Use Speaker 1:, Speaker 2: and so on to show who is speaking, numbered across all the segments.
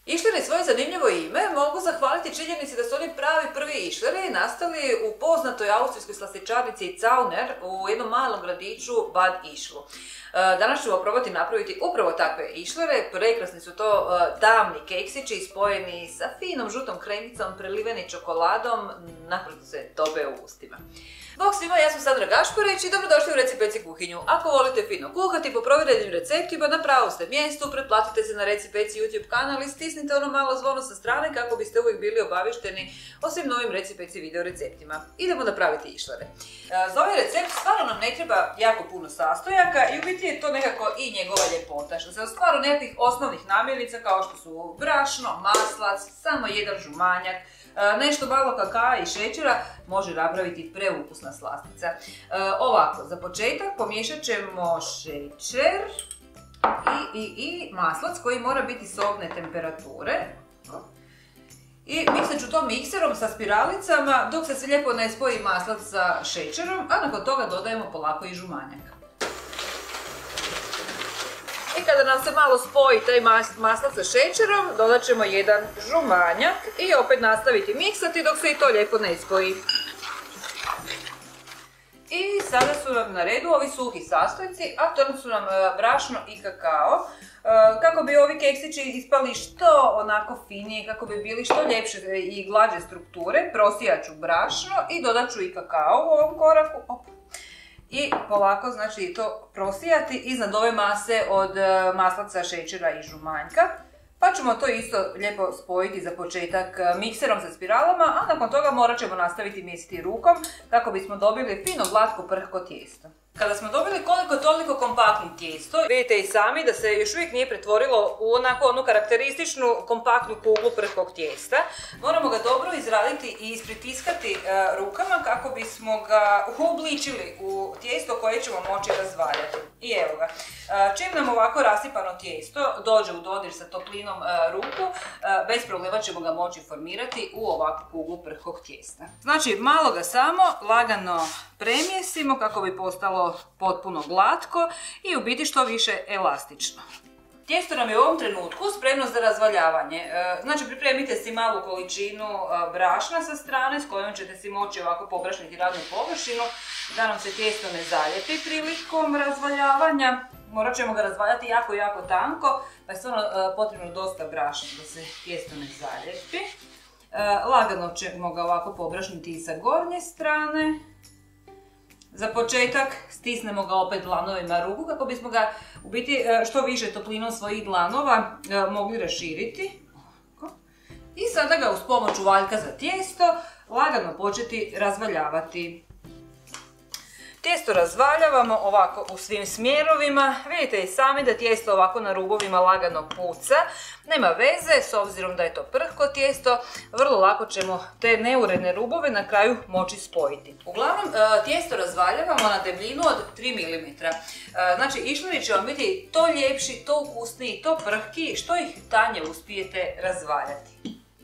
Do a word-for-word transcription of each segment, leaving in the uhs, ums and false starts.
Speaker 1: Išleri svoje zanimljivo ime mogu zahvaliti činjenici da su oni pravi prvi išleri nastali u poznatoj austrijskoj slastičarnici Zauner u jednom malom gradiću Bad Ischlu. Danas ćemo probati napraviti upravo takve išlere. Prekrasni su to tamni keksići spojeni sa finom žutom kremicom, preliveni čokoladom, naprosto se tope u ustima. Bog svima, ja sam Sandra Gašparić i dobrodošli u Recipeci kuhinju. Ako volite fino kuhati po provjerenim receptima, na pravom ste mjestu, pretplatite se na Recipeci YouTube kanal i stisnite ono malo zvono sa strane kako biste uvijek bili obavišteni o svim novim Recipeci video receptima. Idemo napraviti išlere. Za ovaj recept stvarno nam ne treba jako puno sastojaka i u biti je to nekako i njegova ljepota, što se u stvaru nekakvih osnovnih namirnica kao što su brašno, maslac, samo jedan žumanjak, nešto malo kakaa i šećera može napraviti preukusna slastica. Ovako, za početak pomiješat ćemo šećer i, i, i maslac koji mora biti sobne temperature. I miksat ću to mikserom sa spiralicama dok se sve lijepo ne spoji maslac sa šećerom, a nakon toga dodajemo polako i žumanjak. I kada nam se malo spoji taj maslac sa šećerom, dodat ćemo jedan žumanjak i opet nastaviti miksati dok se i to lijepo ne spoji. I sada su nam na redu ovi suhi sastojci, a to su nam brašno i kakao. Kako bi ovi keksići ispali što onako finije, kako bi bili što ljepše i glađe strukture, prosijat ću brašno i dodat ću i kakao u ovom koraku. Opa. I polako, znači, to prosijati iznad ove mase od maslaca, šećera i žumanjka. Pa ćemo to isto lijepo spojiti za početak mikserom sa spiralama, a nakon toga morat ćemo nastaviti mjesiti rukom kako bismo dobili fino glatko prhko tijesto. Kada smo dobili koliko toliko kompaktno tijesto, vidite i sami da se još uvijek nije pretvorilo u onako onu karakterističnu kompaktnu kuglu prhkog tijesta. Moramo ga dobro izraditi i ispritiskati rukama kako bismo ga uobličili u tijesto koje ćemo moći razvaljati. I evo ga. Čim nam ovako rasipano tijesto dođe u dodir sa toplinom ruku, bez problema ćemo ga moći formirati u ovakvu kuglu prhkog tijesta. Znači, malo ga samo lagano premjesimo kako bi postalo potpuno glatko i u biti što više elastično. Tijesto nam je u ovom trenutku spremno za razvaljavanje. Znači, pripremite si malu količinu brašna sa strane s kojom ćete si moći ovako pobrašniti radnu površinu da nam se tijesto ne zaljepi prilikom razvaljavanja. Morat ćemo ga razvaljati jako, jako tanko, pa je stvarno potrebno dosta brašna da se tijesto ne zaljepi. Lagano ćemo ga ovako pobrašniti i sa gornje strane. Za početak stisnemo ga opet dlanovima ruku kako bismo ga u biti što više toplinom svojih dlanova mogli raširiti. I sada ga uz pomoć uvaljka za tijesto lagano početi razvaljavati. Tijesto razvaljavamo ovako u svim smjerovima. Vidite i sami da tijesto ovako na rubovima lagano puca. Nema veze, s obzirom da je to prhko tijesto, vrlo lako ćemo te neuredne rubove na kraju moći spojiti. Uglavnom, tijesto razvaljavamo na debljinu od tri milimetra. Znači, išleri će vam biti to ljepši, to ukusniji, to prhki, što ih tanje uspijete razvaljati.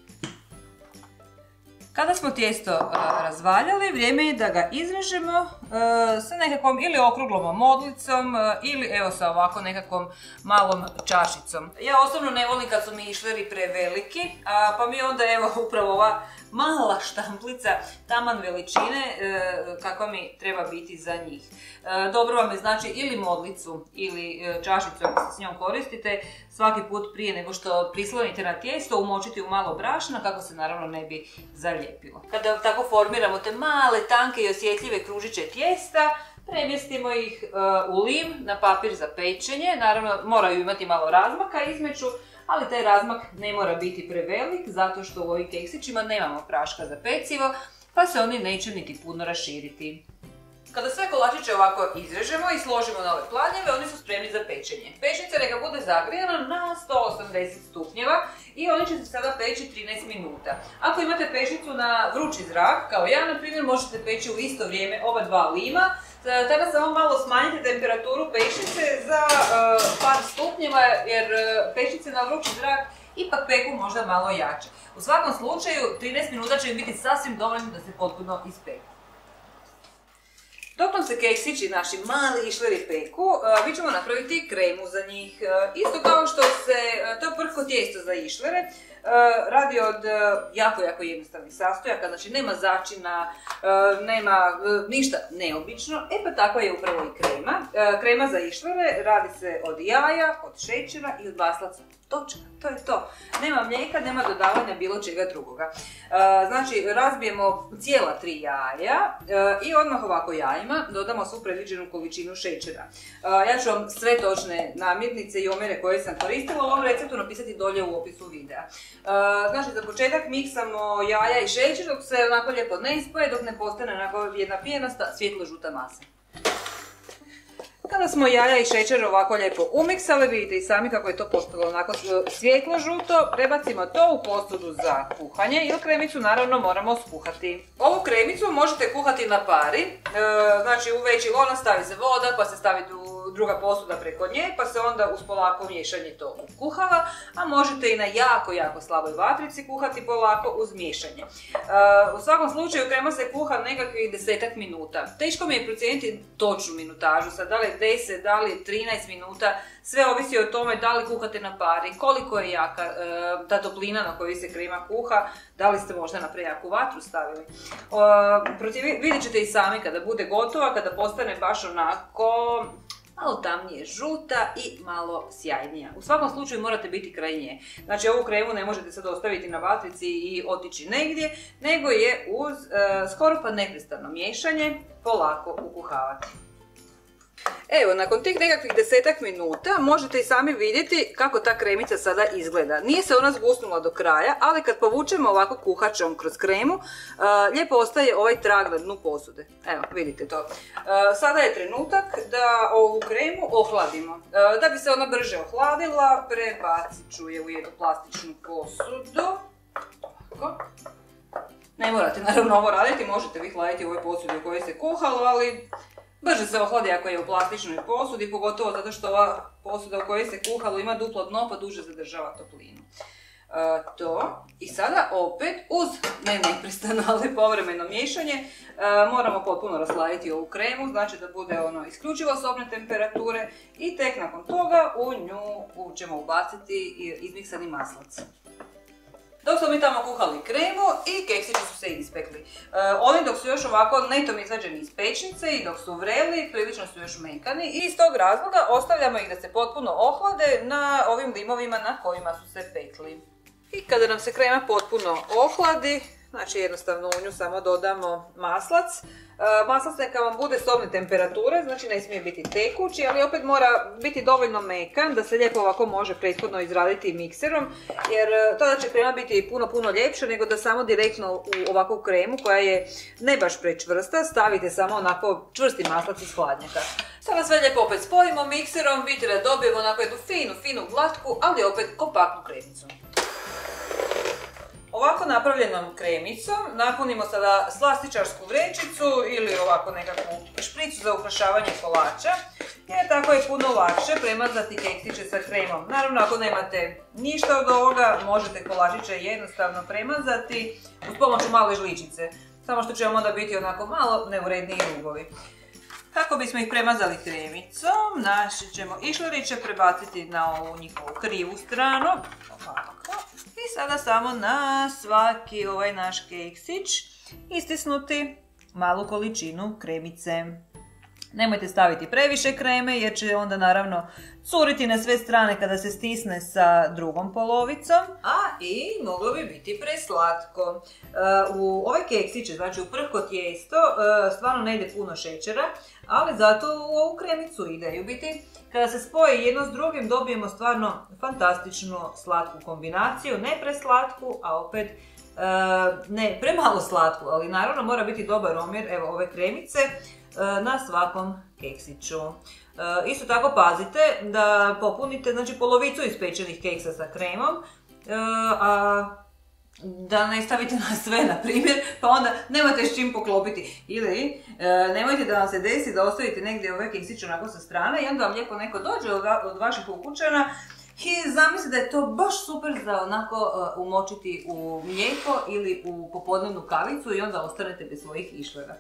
Speaker 1: Kada smo tijesto razvaljali, vrijeme je da ga izrežemo sa nekakvom ili okruglom modlicom ili evo sa ovako nekakvom malom čašicom. Ja osobno ne volim kad su mi išleri preveliki, pa mi onda evo upravo ova mala štamplica taman veličine kakva mi treba biti za njih. Dobro vam je znači ili modlicu ili čašicu ako se s njom koristite svaki put prije nego što prislonite na tijesto umočiti u malo brašna kako se naravno ne bi zalijepilo. Kada tako formiramo te male, tanke i osjetljive kružiće tijesta, premjestimo ih u lim na papir za pečenje. Naravno moraju imati malo razmaka između, ali taj razmak ne mora biti prevelik zato što u ovim keksićima nemamo praška za pecivo, pa se oni neće niti puno raširiti. Kada sve kolačiće ovako izrežemo i složimo na ove pladnjeve, oni su spremni za pečenje. Pečnica neka bude zagrijana na sto osamdeset stupnjeva i oni će se sada peći trinaest minuta. Ako imate pećnicu na vrući zrak, kao ja na primjer, možete peći u isto vrijeme oba dva lima. Tada samo malo smanjite temperaturu pećnice za uh, par stupnjeva jer uh, pećnice na vrući zrak ipak peku možda malo jače. U svakom slučaju trinaest minuta će im biti sasvim dovoljno da se potpuno ispeku. Dok nam se keksići, naši mali išleri peku, mi ćemo napraviti kremu za njih. Isto kao što se, to je prko tijesto za išlere, radi od jako, jako jednostavnih sastojaka, znači nema začina, nema ništa neobično, e pa takva je upravo i krema. Krema za išlere radi se od jaja, od šećera i od maslaca. Točka, to je to. Nema mlijeka, nema dodavanja bilo čega drugoga. Znači, razbijemo cijela tri jaja i odmah ovako jajima dodamo svu predviđenu količinu šećera. Ja ću vam sve točne namirnice i omjere koje sam koristila u ovom receptu napisati dolje u opisu videa. Znači, za početak miksamo jaja i šećer dok se onako lijepo ne ispoje, dok ne postane onako jedna pijenasta, svjetlo žuta masa. Kada smo jaja i šećer ovako lijepo umiksali, vidite i sami kako je to postalo onako svjetlo žuto, prebacimo to u posudu za kuhanje jer kremicu naravno moramo skuhati. Ovu kremicu možete kuhati na pari, znači u veći lonac stavi se voda pa se stavi druga posuda preko nje pa se onda uz polako miješanje to kuhava, a možete i na jako, jako slaboj vatrici kuhati polako uz miješanje. U svakom slučaju krema se kuha nekakvih desetak minuta. Teško mi je procijeniti točnu minutažu, sad da li deset, da li trinaest minuta, sve ovisi o tome da li kuhate na pari, koliko je jaka e, ta toplina na kojoj se krema kuha, da li ste možda na prejaku vatru stavili. E, vidjet ćete i sami kada bude gotova, kada postane baš onako malo tamnije žuta i malo sjajnija. U svakom slučaju morate biti kraj nje. Znači ovu kremu ne možete sad ostaviti na vatrici i otići negdje, nego je uz e, skoro pa neprestano miješanje polako ukuhavati. Evo, nakon tih nekakvih desetak minuta možete i sami vidjeti kako ta kremica sada izgleda. Nije se ona zgusnula do kraja, ali kad povučemo ovako kuhačom kroz kremu, uh, lijepo ostaje ovaj trag na dnu posude. Evo, vidite to. Uh, sada je trenutak da ovu kremu ohladimo. Uh, da bi se ona brže ohladila, prebacit ću je u jednu plastičnu posudu. Ovako. Ne morate naravno ovo raditi, možete vi hladiti u ovoj posudi u kojoj se kuhalo, ali brže se ohladi ako je u plastičnoj posudi, pogotovo zato što ova posuda u kojoj se kuhalo ima duplo dno pa duže zadržava toplinu. E, to. I sada opet uz ne neprestano, ali povremeno miješanje e, moramo potpuno rasladiti ovu kremu, znači da bude ono isključivo sobne temperature i tek nakon toga u nju ćemo ubaciti izmiksani maslac. Dok smo mi tamo kuhali kremu i keksići su se ispekli. E, oni dok su još ovako netom izvađeni iz pečnice i dok su vreli, prilično su još mekani i iz tog razloga ostavljamo ih da se potpuno ohlade na ovim limovima na kojima su se pekli. I kada nam se krema potpuno ohladi, znači jednostavno u nju samo dodamo maslac. E, maslac neka vam bude sobne temperature, znači ne smije biti tekući, ali opet mora biti dovoljno mekan da se lijepo ovako može prethodno izraditi mikserom, jer tada će krema biti puno, puno ljepša nego da samo direktno u ovakvu kremu koja je ne baš prečvrsta stavite samo onako čvrsti maslac iz hladnjaka. Sada sve lijepo opet spojimo mikserom, vidite da dobijemo onako jednu finu, finu glatku, ali opet kompaktnu kremicu. Ovako napravljenom kremicom napunimo sada slastičarsku vrećicu ili ovako nekakvu špricu za ukrašavanje kolača, jer tako je puno lakše premazati keksiće sa kremom. Naravno, ako nemate ništa od ovoga, možete kolačiće jednostavno premazati uz pomoću male žličice, samo što će vam onda biti onako malo neuredniji rugovi. Kako bismo ih premazali kremicom, naše ćemo išleriće prebaciti na ovu njihovu krivu stranu, ovako. I sada samo na svaki ovaj naš keksić istisnuti malu količinu kremice. Nemojte staviti previše kreme jer će onda naravno curiti na sve strane kada se stisne sa drugom polovicom, a i moglo bi biti preslatko. U ove keksiće, znači u prhko tijesto, stvarno ne ide puno šećera, ali zato u ovu kremicu ide. I u biti, kada se spoje jedno s drugim, dobijemo stvarno fantastičnu slatku kombinaciju, ne preslatku, a opet ne premalo slatku, ali naravno mora biti dobar omjer evo ove kremice na svakom keksiću. Isto tako pazite da popunite znači, polovicu ispečenih keksa sa kremom, a da ne stavite na sve, na primjer, pa onda nemate s čim poklopiti. Ili nemojte da vam se desi da ostavite negdje ove keksiće onako sa strane i onda vam lijepo neko dođe od vaših ukućana i zamislite da je to baš super za onako uh, umočiti u mlijeko ili u popodnevnu kavicu i onda ostanete bez svojih išlera.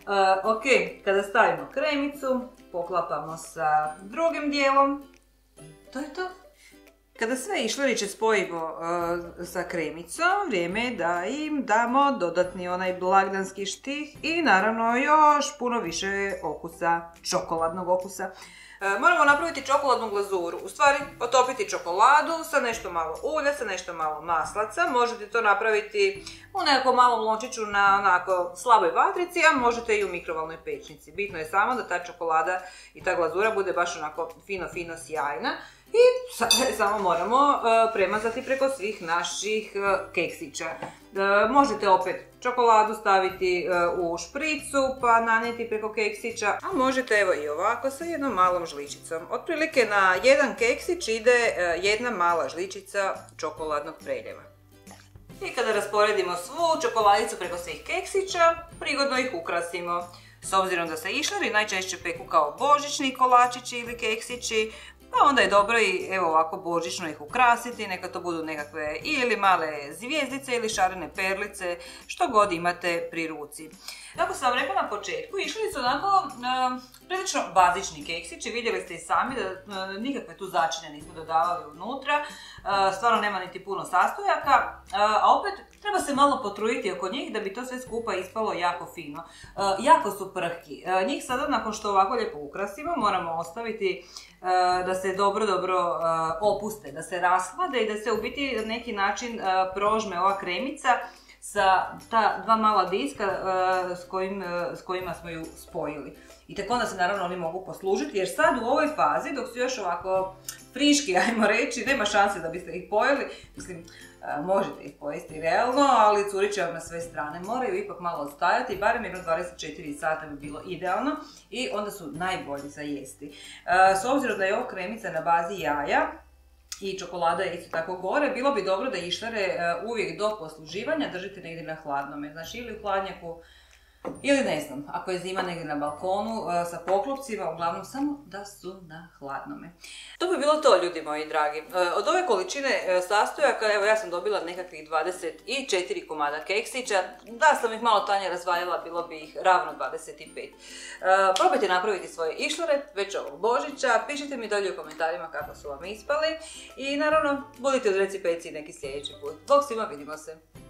Speaker 1: Ok, kada stavimo kremicu, poklapamo sa drugim dijelom. To je to. Kada sve išleriće spojimo uh, sa kremicom, vrijeme je da im damo dodatni onaj blagdanski štih i naravno još puno više okusa, čokoladnog okusa. Uh, moramo napraviti čokoladnu glazuru, u stvari otopiti čokoladu sa nešto malo ulja, sa nešto malo maslaca. Možete to napraviti u nekakvom malom lončiću na onako slaboj vatrici, a možete i u mikrovalnoj pećnici. Bitno je samo da ta čokolada i ta glazura bude baš onako fino, fino sjajna. I sada samo moramo uh, premazati preko svih naših uh, keksića. Uh, možete opet čokoladu staviti uh, u špricu pa nanijeti preko keksića, a možete evo i ovako sa jednom malom žličicom. Otprilike na jedan keksić ide uh, jedna mala žličica čokoladnog preljeva. I kada rasporedimo svu čokoladicu preko svih keksića, prigodno ih ukrasimo. S obzirom da se išleri najčešće peku kao božićni kolačići ili keksići, pa onda je dobro i evo ovako božićno ih ukrasiti, neka to budu nekakve ili male zvijezdice ili šarene perlice, što god imate pri ruci. Kako sam vam rekla na početku, išli su onako e, prilično bazični keksići, vidjeli ste i sami da e, nikakve tu začine nismo dodavali unutra, e, stvarno nema niti puno sastojaka, e, a opet treba se malo potruditi oko njih da bi to sve skupa ispalo jako fino. E, jako su prhki. E, njih sada nakon što ovako lijepo ukrasimo moramo ostaviti e, da se dobro dobro e, opuste, da se rashlade i da se u biti na neki način e, prožme ova kremica sa ta dva mala diska uh, s, kojim, uh, s kojima smo ju spojili. I tako onda se naravno oni mogu poslužiti, jer sad u ovoj fazi, dok su još ovako friški, ajmo reći, nema šanse da biste ih pojeli. Mislim, uh, možete ih pojesti realno, ali curit će vam na sve strane. Moraju ipak malo odstajati, barem jedno dvadeset četiri sata bi bilo idealno i onda su najbolji za jesti. Uh, s obzirom da je ovo kremica na bazi jaja, i čokolada je isto tako gore, bilo bi dobro da išlere uvijek do posluživanja držite negdje na hladnome. Znači ili u hladnjaku, ili ne znam, ako je zima negdje na balkonu sa poklopcima, uglavnom samo da su na hladnome. To bi bilo to, ljudi moji dragi. Od ove količine sastojaka, evo ja sam dobila nekakvih dvadeset četiri komada keksića. Da sam ih malo tanje razvaljala, bilo bi ih ravno dvadeset pet. Probajte napraviti svoje išlere već ovog Božića, pišite mi dolje u komentarima kako su vam ispali i naravno budite u reci peci neki sljedeći put. Bog svima, vidimo se!